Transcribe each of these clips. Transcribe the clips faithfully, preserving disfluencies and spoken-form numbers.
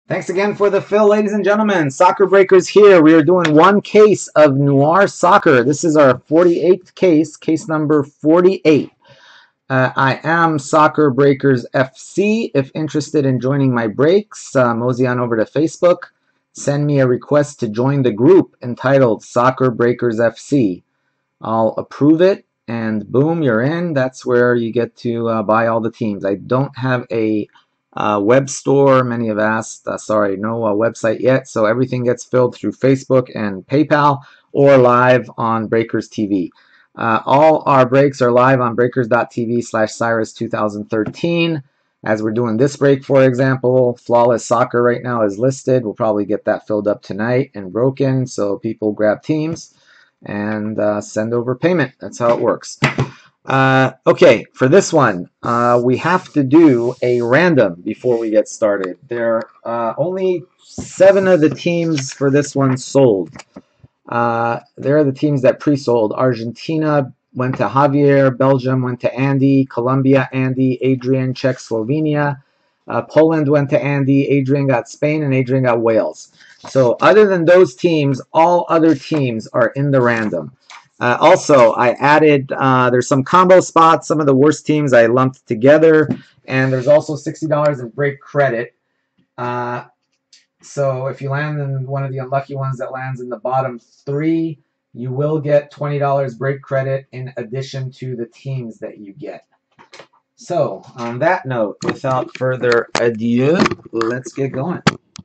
Thanks again for the fill, ladies and gentlemen. Soccer Breakers here. We are doing one case of Noir Soccer. This is our forty-eighth case, case number forty-eight. Uh, I am Soccer Breakers F C. If interested in joining my breaks, uh, mosey on over to Facebook. Send me a request to join the group entitled Soccer Breakers F C. I'll approve it, and boom, you're in. That's where you get to uh, buy all the teams. I don't have a uh, web store. Many have asked. Uh, sorry, no uh, website yet. So everything gets filled through Facebook and PayPal or live on Breakers T V. Uh, all our breaks are live on breakers.tv slash Cyrus 2013. As we're doing this break, for example, Flawless Soccer right now is listed. We'll probably get that filled up tonight and broken so people grab teams and uh, send over payment. That's how it works. Uh, okay, for this one, uh, we have to do a random before we get started. There are uh, only seven of the teams for this one sold. Uh, there are the teams that pre-sold. Argentina went to Javier, Belgium went to Andy, Colombia, Andy, Adrian, Czech, Slovenia. Uh, Poland went to Andy, Adrian got Spain, and Adrian got Wales. So other than those teams, all other teams are in the random. Uh, also, I added, uh, there's some combo spots, some of the worst teams I lumped together, and there's also sixty dollars in break credit. Uh, so if you land in one of the unlucky ones that lands in the bottom three, you will get twenty dollars break credit in addition to the teams that you get. So on that note, without further ado, let's get going.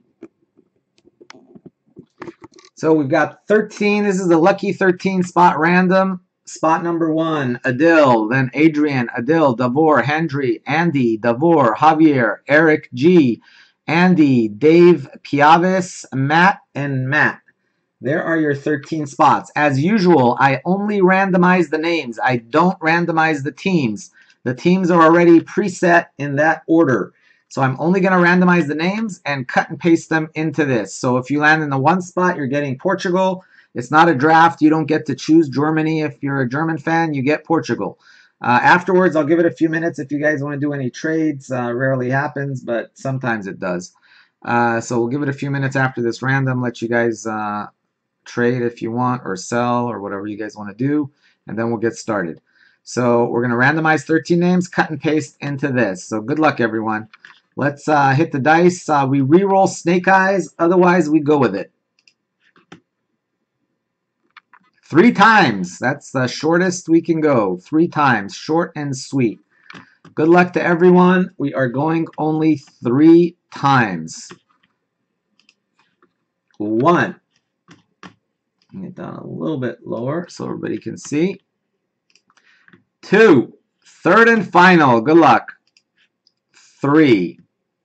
So we've got thirteen. This is the lucky thirteen spot random. Spot number one, Adil, then Adrian, Adil, Davor, Hendry, Andy, Davor, Javier, Eric G, Andy, Dave, Piavis, Matt, and Matt. There are your thirteen spots. As usual, I only randomize the names. I don't randomize the teams. The teams are already preset in that order. So I'm only going to randomize the names and cut and paste them into this. So if you land in the one spot, you're getting Portugal. It's not a draft. You don't get to choose Germany. If you're a German fan, you get Portugal. Uh, afterwards, I'll give it a few minutes if you guys want to do any trades. Uh, rarely happens, but sometimes it does. Uh, so we'll give it a few minutes after this random, let you guys uh, trade if you want, or sell, or whatever you guys want to do, and then we'll get started. So we're going to randomize thirteen names, cut and paste into this. So good luck, everyone. Let's uh, hit the dice. Uh, we re-roll snake eyes. Otherwise, we go with it. Three times. That's the shortest we can go. Three times. Short and sweet. Good luck to everyone. We are going only three times. One. Get it down a little bit lower so everybody can see. Two. Third and final. Good luck. Three.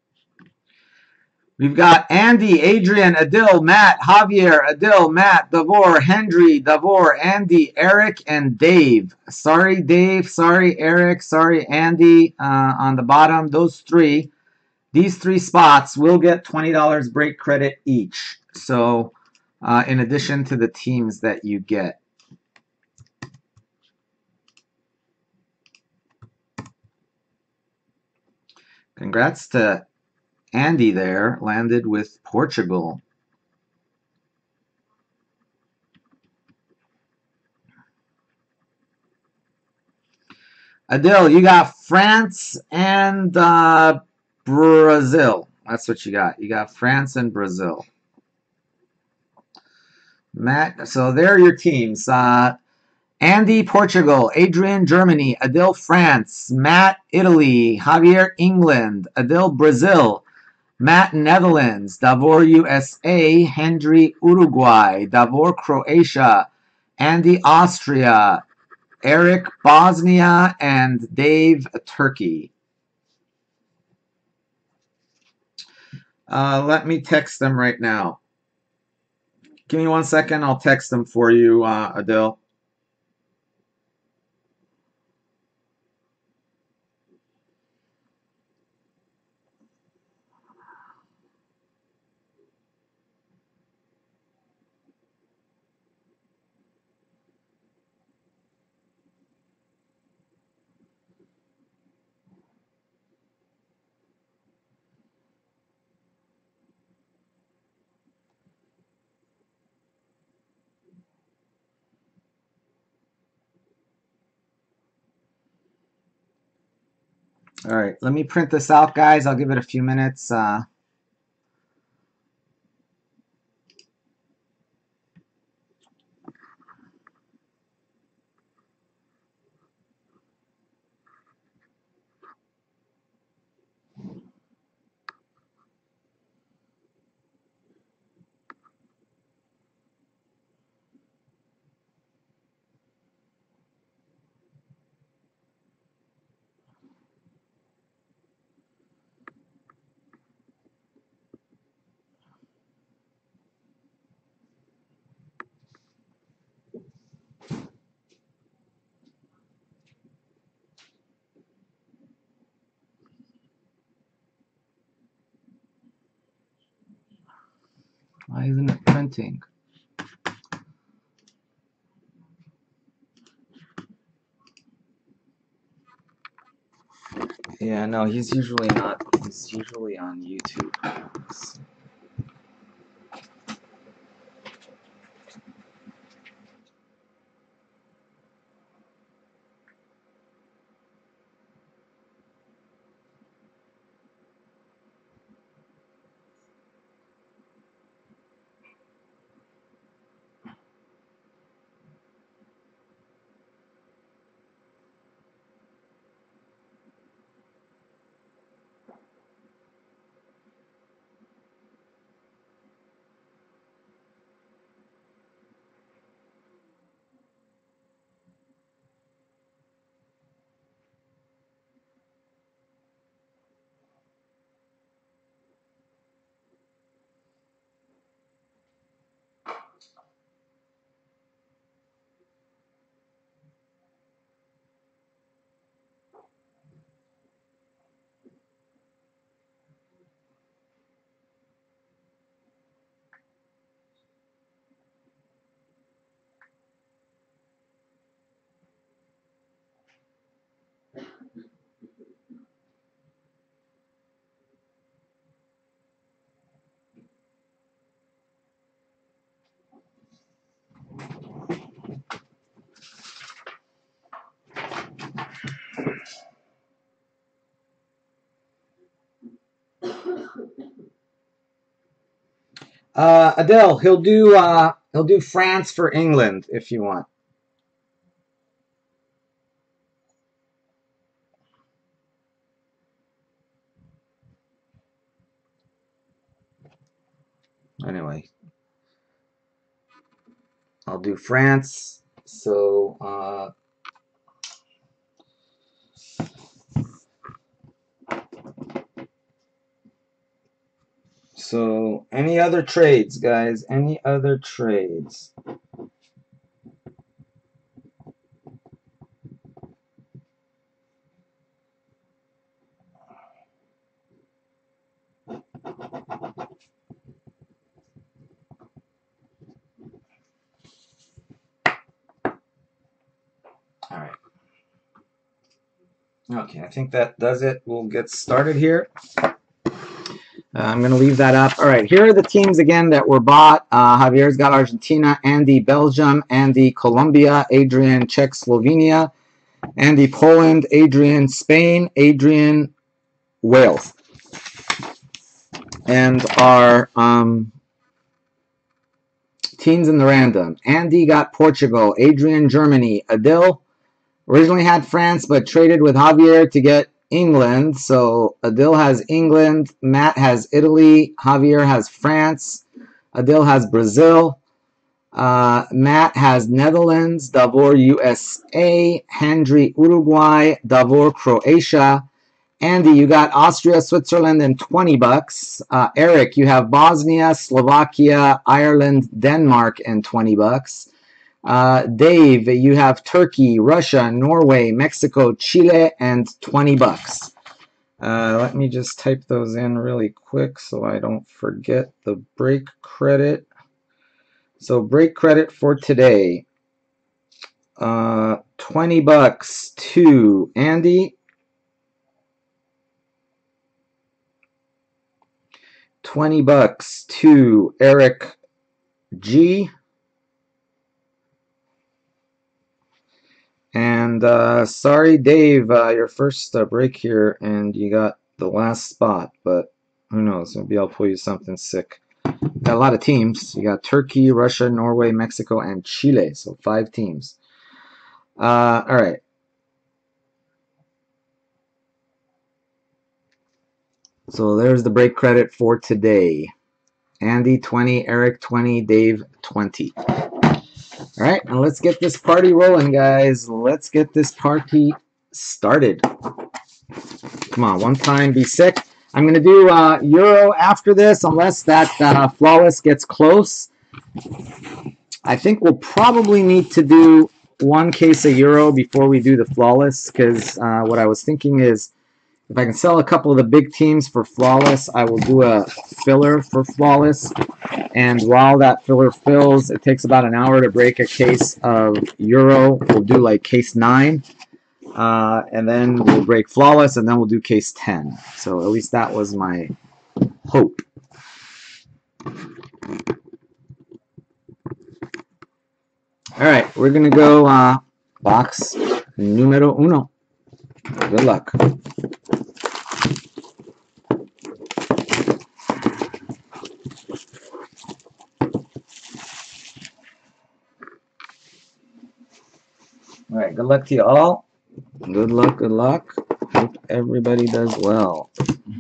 We've got Andy, Adrian, Adil, Matt, Javier, Adil, Matt, Davor, Hendry, Davor, Andy, Eric, and Dave. Sorry, Dave. Sorry, Eric. Sorry, Andy. Uh, on the bottom, those three. These three spots will get twenty dollars break credit each. So, uh, in addition to the teams that you get. Congrats to Andy there, landed with Portugal. Adil, you got France and uh, Brazil. That's what you got. You got France and Brazil. Matt, so there are your teams. Uh, Andy, Portugal. Adrian, Germany. Adil, France. Matt, Italy. Javier, England. Adil, Brazil. Matt, Netherlands. Davor, U S A. Hendry, Uruguay. Davor, Croatia. Andy, Austria. Eric, Bosnia. And Dave, Turkey. Uh, let me text them right now. Give me one second. I'll text them for you, uh, Adil. All right, let me print this out, guys. I'll give it a few minutes. Uh, why isn't it printing? Yeah, no, he's usually not. He's usually on YouTube. Uh, Adele, he'll do uh, he'll do France for England if you want. Anyway, I'll do France. So uh, so any other trades, guys? Any other trades? All right. Okay, I think that does it. We'll get started here. Uh, I'm going to leave that up. All right, here are the teams again that were bought. Uh, Javier's got Argentina, Andy Belgium, Andy Colombia, Adrian Czech Slovenia, Andy Poland, Adrian Spain, Adrian Wales. And our um, teams in the random. Andy got Portugal, Adrian Germany, Adil originally had France but traded with Javier to get England. So Adil has England, Matt has Italy, Javier has France, Adil has Brazil, uh, Matt has Netherlands, Davor U S A, Hendry Uruguay, Davor Croatia. Andy, you got Austria, Switzerland, and twenty bucks. Uh, Eric, you have Bosnia, Slovakia, Ireland, Denmark, and twenty bucks. Uh, Dave, you have Turkey, Russia, Norway, Mexico, Chile, and twenty bucks. Uh, let me just type those in really quick so I don't forget the break credit. So break credit for today. Uh, twenty bucks to Andy. twenty bucks to Eric G. And uh, sorry, Dave, uh, your first uh, break here, and you got the last spot, but who knows? Maybe I'll pull you something sick. Got a lot of teams. You got Turkey, Russia, Norway, Mexico, and Chile. So five teams. Uh, all right. So there's the break credit for today. Andy twenty, Eric twenty, Dave twenty. All right, now let's get this party rolling, guys. Let's get this party started. Come on, one time, be sick. I'm going to do uh, Euro after this, unless that uh, Flawless gets close. I think we'll probably need to do one case of Euro before we do the Flawless, because uh, what I was thinking is, if I can sell a couple of the big teams for Flawless, I will do a filler for Flawless. And while that filler fills, it takes about an hour to break a case of Euro. We'll do like case nine. Uh, and then we'll break Flawless, and then we'll do case ten. So at least that was my hope. All right, we're going to go uh, box numero uno. Good luck. All right, good luck to you all. Good luck, good luck. Hope everybody does well.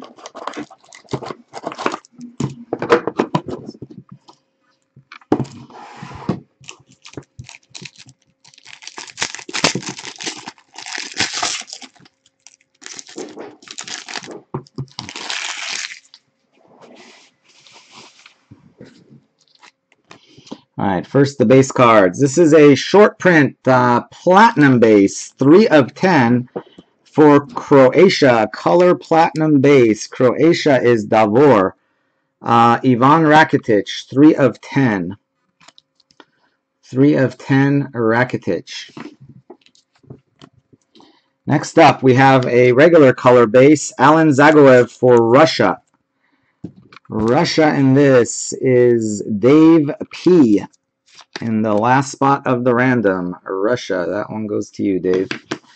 All right, first the base cards. This is a short print uh, platinum base, three of ten for Croatia. Color platinum base. Croatia is Davor. Uh, Ivan Rakitic, three of ten. three of ten Rakitic. Next up, we have a regular color base, Alan Zagoev for Russia. Russia in this is Dave P. In the last spot of the random, Russia. That one goes to you, Dave.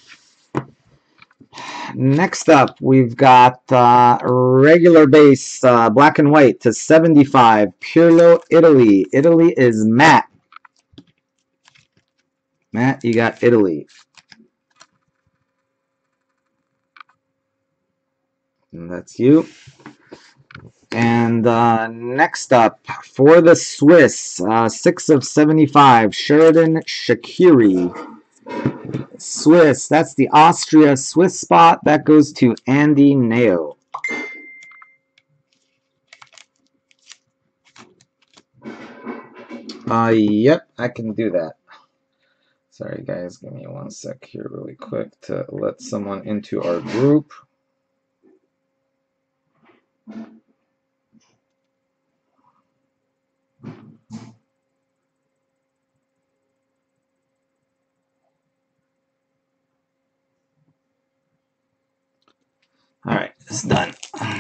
Next up, we've got uh, regular base, uh, black and white to seventy-five, Pirlo, Italy. Italy is Matt. Matt, you got Italy. And that's you. And uh, next up, for the Swiss, uh, six of seventy-five, Sheridan Shaqiri. Swiss, that's the Austria Swiss spot. That goes to Andy Neo. Uh, yep, I can do that. Sorry, guys, give me one sec here really quick to let someone into our group. All right, it's done.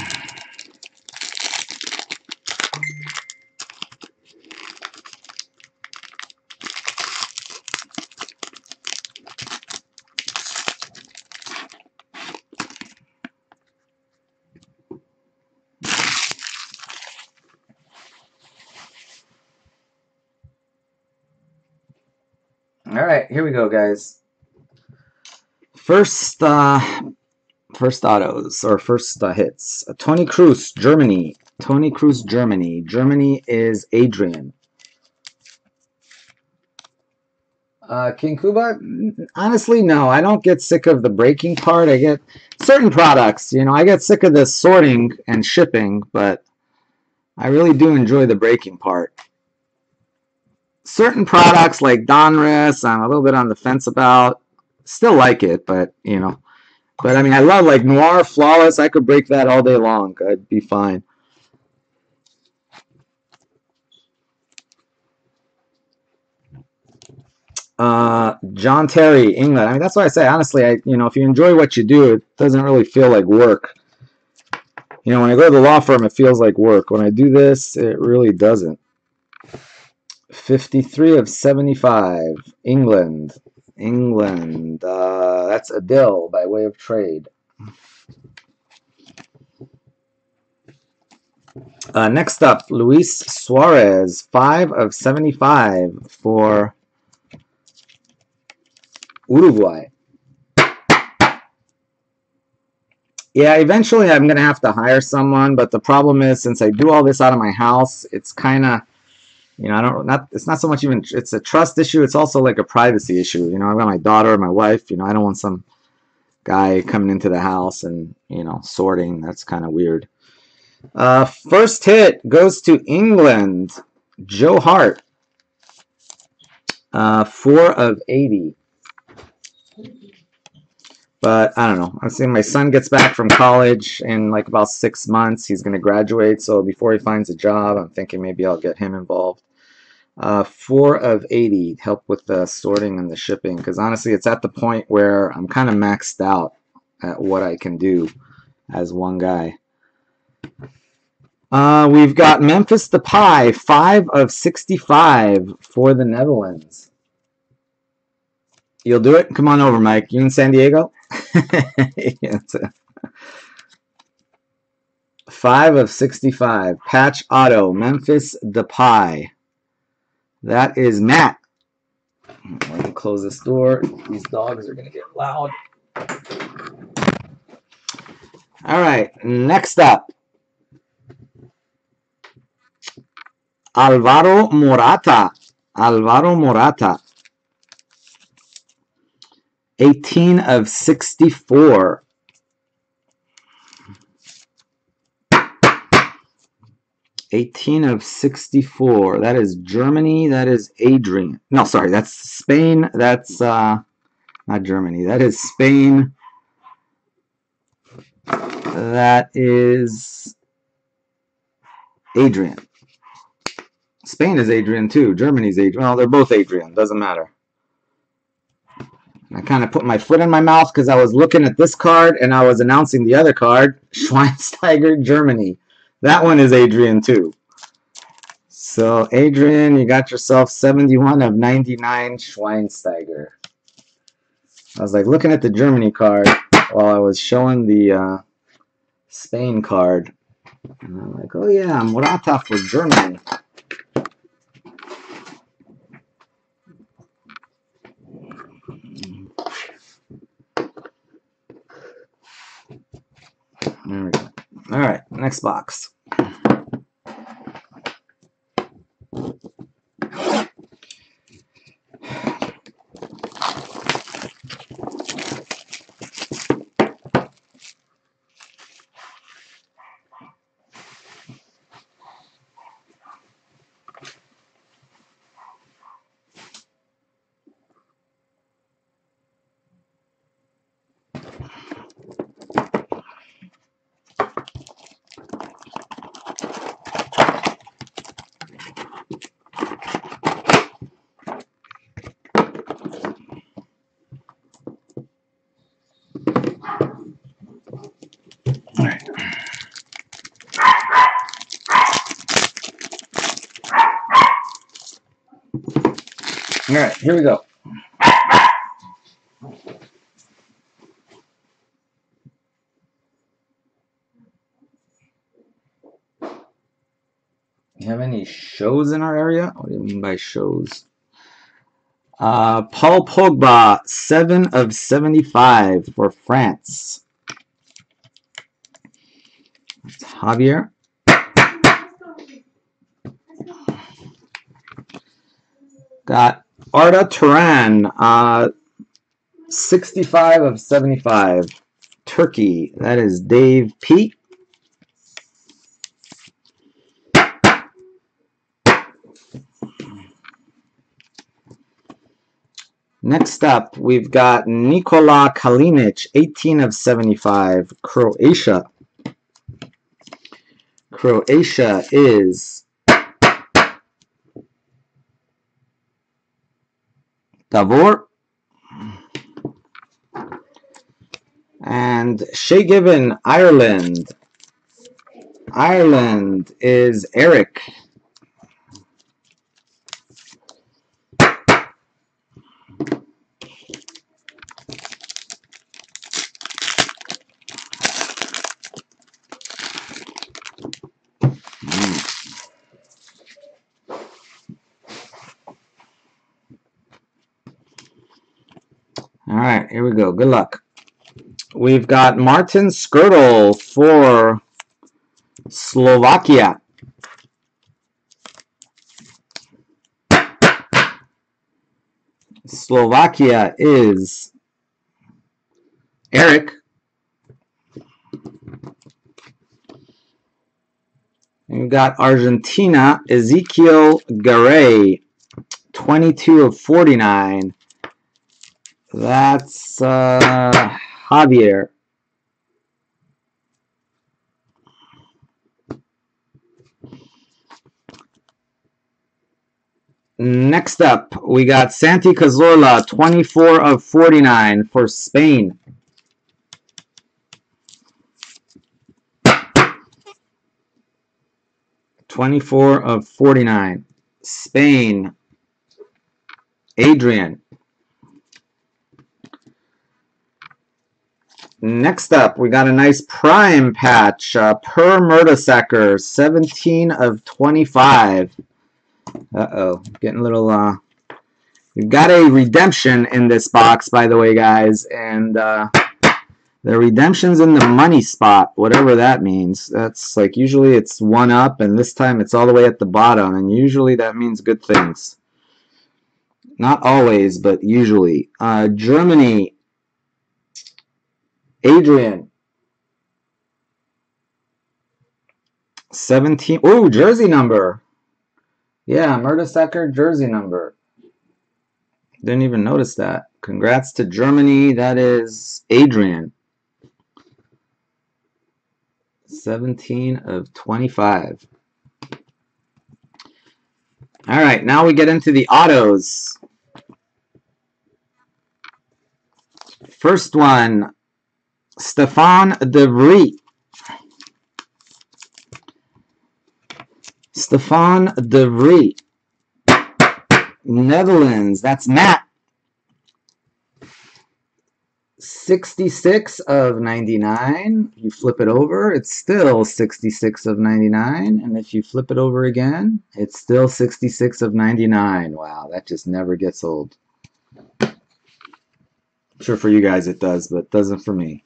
All right, here we go, guys. First, uh, first autos or first uh, hits. Uh, Tony Cruz, Germany. Tony Cruz, Germany. Germany is Adrian. Uh, King Kuba, honestly, no. I don't get sick of the breaking part. I get certain products, you know, I get sick of the sorting and shipping, but I really do enjoy the breaking part. Certain products like Donruss, I'm a little bit on the fence about. Still like it, but, you know. But, I mean, I love, like, Noir, Flawless. I could break that all day long. I'd be fine. Uh, John Terry, England. I mean, that's why I say, honestly, I, you know, if you enjoy what you do, it doesn't really feel like work. You know, when I go to the law firm, it feels like work. When I do this, it really doesn't. fifty-three of seventy-five, England. England. Uh, that's Adil by way of trade. Uh, next up, Luis Suarez, five of seventy-five for Uruguay. Yeah, eventually I'm going to have to hire someone, but the problem is, since I do all this out of my house, it's kind of, you know, I don't, not, it's not so much even, it's a trust issue, it's also like a privacy issue. You know, I've got my daughter, my wife, you know, I don't want some guy coming into the house and, you know, sorting. That's kind of weird. Uh, first hit goes to England, Joe Hart, uh, four of eighty. But I don't know. I'm seeing my son gets back from college in like about six months. He's going to graduate. So before he finds a job, I'm thinking maybe I'll get him involved. Uh, four of eighty, help with the sorting and the shipping. Because honestly, it's at the point where I'm kind of maxed out at what I can do as one guy. Uh, we've got Memphis Depay, five of sixty-five for the Netherlands. You'll do it? Come on over, Mike. You in San Diego? five of sixty-five. Patch auto. Memphis Depay. That is Matt. Let me close this door. These dogs are going to get loud. All right. Next up. Alvaro Morata. Alvaro Morata. eighteen of sixty-four. eighteen of sixty-four. That is Germany. That is Adrian. No, sorry. That's Spain. That's uh, not Germany. That is Spain. That is Adrian. Spain is Adrian too. Germany's Adrian. Well, they're both Adrian. Doesn't matter. I kind of put my foot in my mouth because I was looking at this card and I was announcing the other card. Schweinsteiger, Germany. That one is Adrian too. So, Adrian, you got yourself seventy-one of ninety-nine Schweinsteiger. I was like looking at the Germany card while I was showing the uh, Spain card. And I'm like, oh yeah, Morata for Germany. There we go. All right, next box. All right. All right, here we go. You have any shows in our area? What do you mean by shows? Uh, Paul Pogba, seven of seventy-five for France. That's Javier. Got Arda Turan, uh, sixty-five of seventy-five. Turkey, that is Dave P. Next up, we've got Nikola Kalinic, eighteen of seventy-five, Croatia. Croatia is Davor. And Shea Given, Ireland. Ireland is Eric. All right, here we go. Good luck. We've got Martin Skrtel for Slovakia. Slovakia is Eric. We've got Argentina, Ezekiel Garay, twenty-two of forty-nine. That's uh, Javier. Next up, we got Santi Cazorla, twenty-four of forty-nine for Spain. twenty-four of forty-nine. Spain. Adrian. Next up, we got a nice prime patch. Uh, Per Mertesacker, seventeen of twenty-five. Uh-oh, getting a little... Uh, we've got a redemption in this box, by the way, guys. And uh, the redemption's in the money spot, whatever that means. That's like, usually it's one up, and this time it's all the way at the bottom. And usually that means good things. Not always, but usually. Uh, Germany. Adrian. seventeen. Ooh, jersey number. Yeah, Mertesacker jersey number. Didn't even notice that. Congrats to Germany. That is Adrian. seventeen of twenty-five. All right, now we get into the autos. First one, Stefan de Vrij. Stefan de Vrij. Netherlands, that's Matt. sixty-six of ninety-nine. You flip it over, it's still sixty-six of ninety-nine. And if you flip it over again, it's still sixty-six of ninety-nine. Wow, that just never gets old. I'm sure for you guys it does, but it doesn't for me.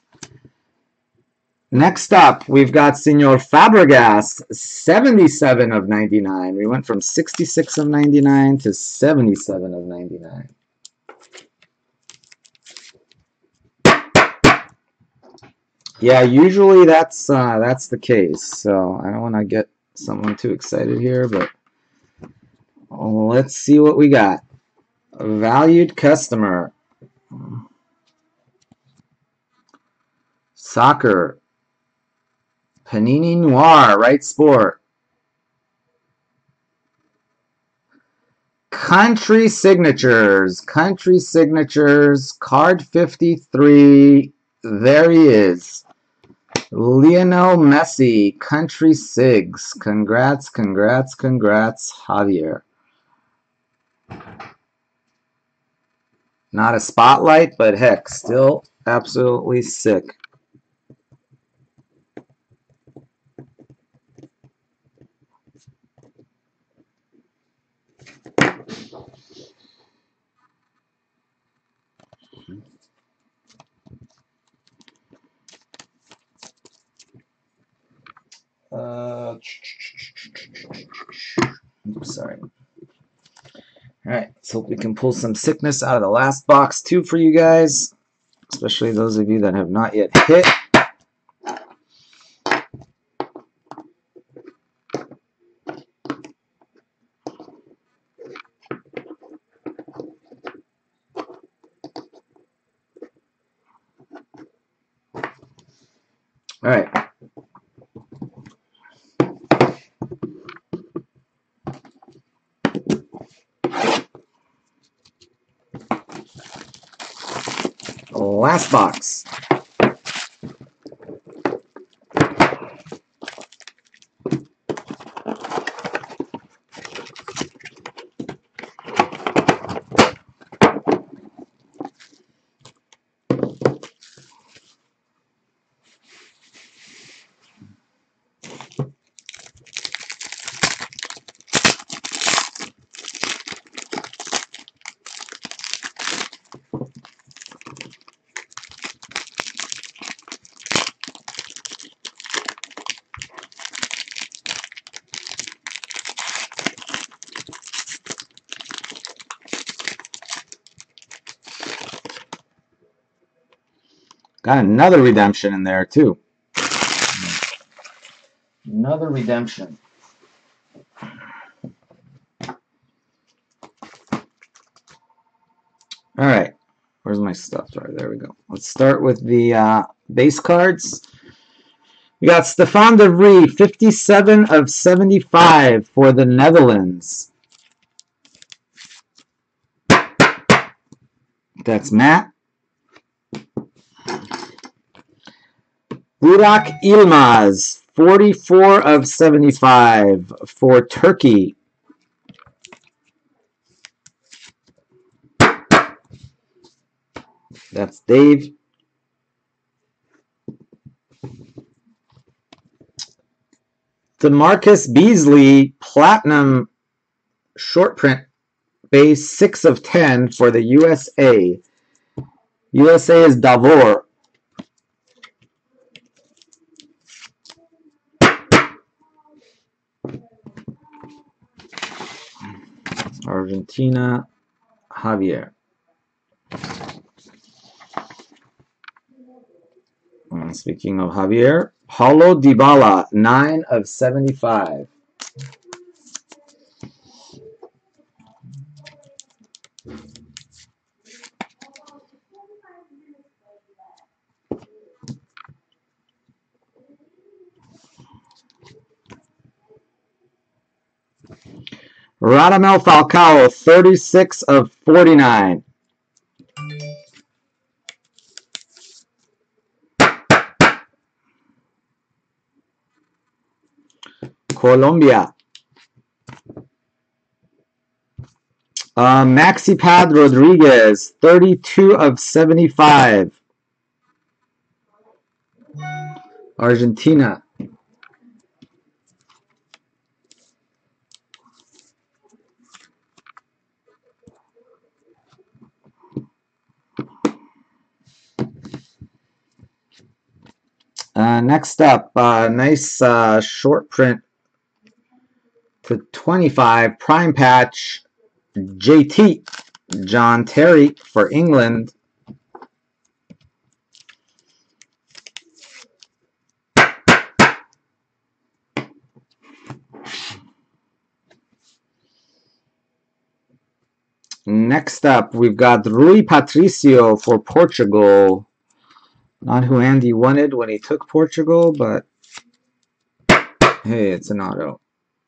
Next up, we've got Senor Fabregas, seventy-seven of ninety-nine. We went from sixty-six of ninety-nine to seventy-seven of ninety-nine. Yeah, usually that's uh, that's the case. So I don't want to get someone too excited here, but let's see what we got. A valued customer. Soccer. Panini Noir, Right Sport. Country Signatures. Country Signatures. Card fifty-three. There he is. Lionel Messi, Country Sigs. Congrats, congrats, congrats, Javier. Not a spotlight, but heck, still absolutely sick. Uh, oops, sorry. All right, let's hope we can pull some sickness out of the last box too for you guys, especially those of you that have not yet hit. All right. Last box. Got another redemption in there, too. Another redemption. All right. Where's my stuff? Right, there we go. Let's start with the uh, base cards. We got Stefan de Vrij, fifty-seven of seventy-five for the Netherlands. That's Matt. Burak Yilmaz, forty-four of seventy-five for Turkey. That's Dave. DeMarcus Beasley, platinum short print base, six of ten for the U S A. U S A is Davor. Argentina, Javier. And speaking of Javier, Paulo Dybala, nine of seventy-five. Radamel Falcao, thirty-six of forty-nine. Colombia. Uh, Maxipad Rodriguez, thirty-two of seventy-five. Argentina. Uh, next up, uh, nice uh, short print to twenty-five, prime patch, J T, John Terry for England. Next up, we've got Rui Patricio for Portugal. Not who Andy wanted when he took Portugal, but hey, it's an auto.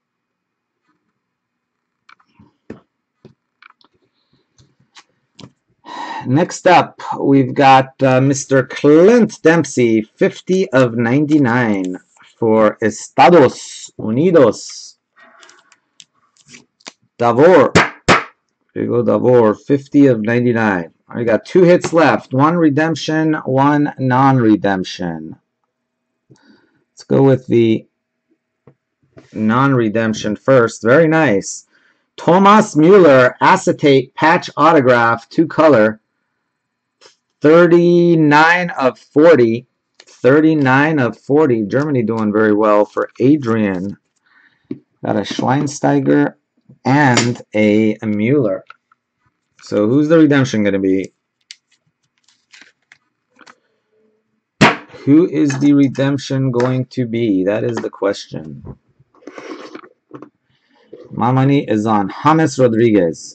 Next up, we've got uh, Mister Clint Dempsey, fifty of ninety-nine for Estados Unidos. Davor. Here you go, Davor, fifty of ninety-nine. I got two hits left. One redemption, one non-redemption. Let's go with the non-redemption first. Very nice. Thomas Mueller, acetate patch autograph, two color. thirty-nine of forty. thirty-nine of forty. Germany doing very well for Adrian. Got a Schweinsteiger and a Mueller. So who's the redemption going to be? Who is the redemption going to be? That is the question. My money is on James Rodriguez.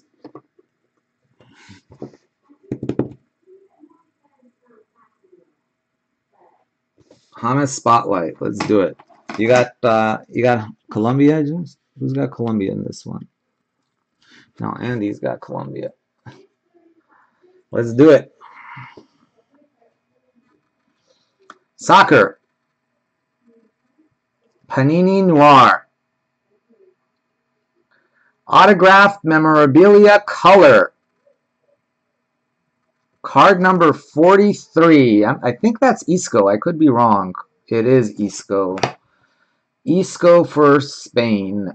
James Spotlight. Let's do it. You got uh, you got Colombia, James? Who's got Colombia in this one? No, Andy's got Colombia. Let's do it. Soccer. Panini Noir. Autographed memorabilia color. Card number forty-three. I think that's Isco. I could be wrong. It is Isco. Isco for Spain.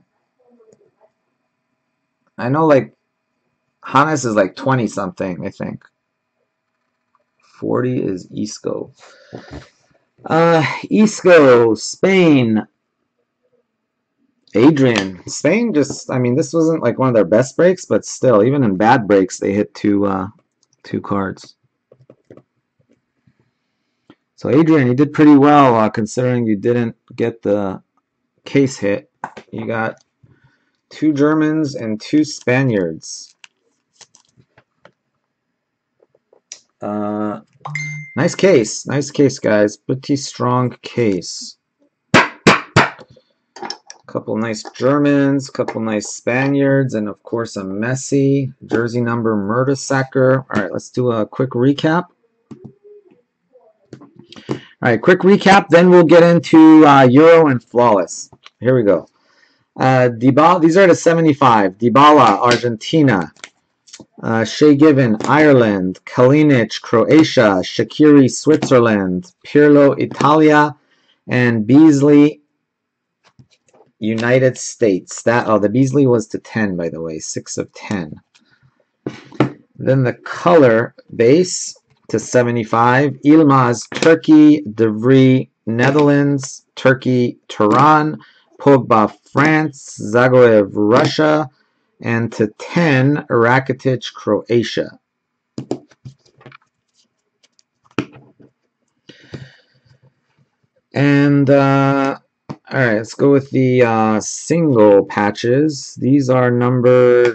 I know, like, James is like twenty something, I think. forty is Isco. Uh, Isco, Spain. Adrian. Spain just, I mean, this wasn't like one of their best breaks, but still, even in bad breaks, they hit two, uh, two cards. So Adrian, you did pretty well uh, considering you didn't get the case hit. You got two Germans and two Spaniards. Uh, nice case. Nice case, guys. Pretty strong case. Couple nice Germans, couple nice Spaniards, and of course a Messi. Jersey number Mertesacker. All right, let's do a quick recap. All right, quick recap, then we'll get into uh, Euro and Flawless. Here we go. Uh, Dybala, these are the seventy-five. Dybala, Argentina. Uh, Shay Given, Ireland. Kalinic, Croatia. Shaqiri, Switzerland. Pirlo, Italia. And Beasley, United States. That oh, the Beasley was to ten, by the way. six of ten. Then the color base to seventy-five. Yilmaz, Turkey. De Vries, Netherlands. Turkey, Tehran. Pogba, France. Zagoev, Russia. And to ten, Rakitic, Croatia. And, uh, all right, let's go with the uh, single patches. These are numbered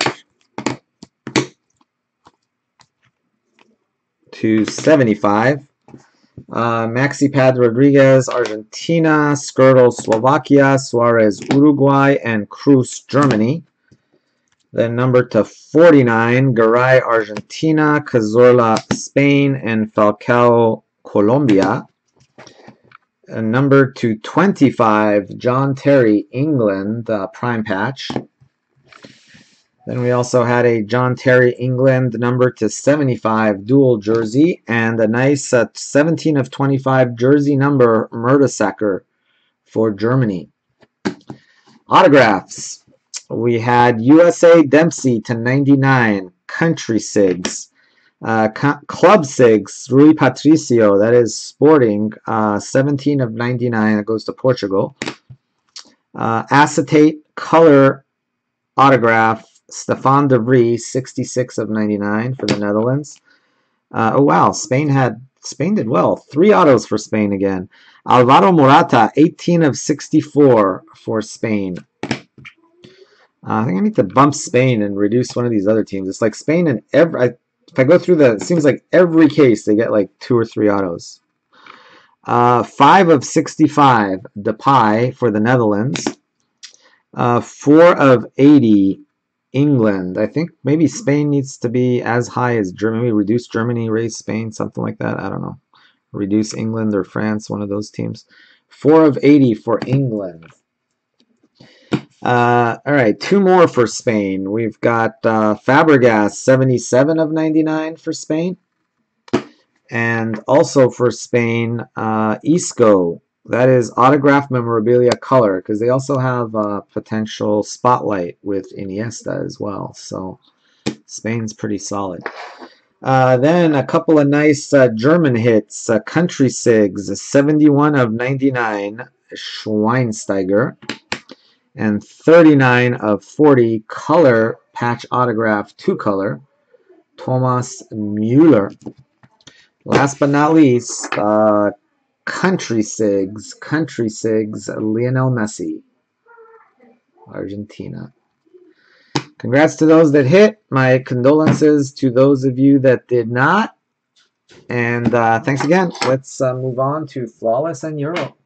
to seventy-five. Uh, Maxipad Rodriguez, Argentina. Skirtle, Slovakia. Suarez, Uruguay. And Cruz, Germany. Then number to forty-nine, Garay, Argentina. Cazorla, Spain. And Falcao, Colombia. And number to twenty-five, John Terry, England, uh, prime patch. Then we also had a John Terry, England, number to seventy-five, dual jersey, and a nice uh, seventeen of twenty-five jersey number, Mertesacker for Germany. Autographs. We had U S A Dempsey to ninety-nine, Country Sigs. Uh, Club Sigs, Rui Patricio, that is Sporting, uh, seventeen of ninety-nine, that goes to Portugal. Uh, acetate color autograph, Stefan de Vries, sixty-six of ninety-nine for the Netherlands. Uh, oh wow, Spain had Spain did well. Three autos for Spain again. Alvaro Morata, eighteen of sixty-four for Spain. Uh, I think I need to bump Spain and reduce one of these other teams. It's like Spain and every. I, if I go through the, it seems like every case they get like two or three autos. Uh, five of sixty-five, Depay for the Netherlands. Uh, four of eighty, England. I think maybe Spain needs to be as high as Germany. Reduce Germany, raise Spain, something like that. I don't know. Reduce England or France, one of those teams. Four of eighty for England. Uh, all right, two more for Spain. We've got uh, Fabregas, seventy-seven of ninety-nine for Spain. And also for Spain, uh, Isco. That is autograph memorabilia color, because they also have a potential spotlight with Iniesta as well. So Spain's pretty solid. Uh, then a couple of nice uh, German hits. Uh, Country Sigs, seventy-one of ninety-nine, Schweinsteiger. And thirty-nine of forty, color patch autograph, two color, Thomas Müller. Last but not least, uh, Country Sigs, Country Sigs, Lionel Messi, Argentina. Congrats to those that hit. My condolences to those of you that did not. And uh, thanks again. Let's uh, move on to Flawless and Euro.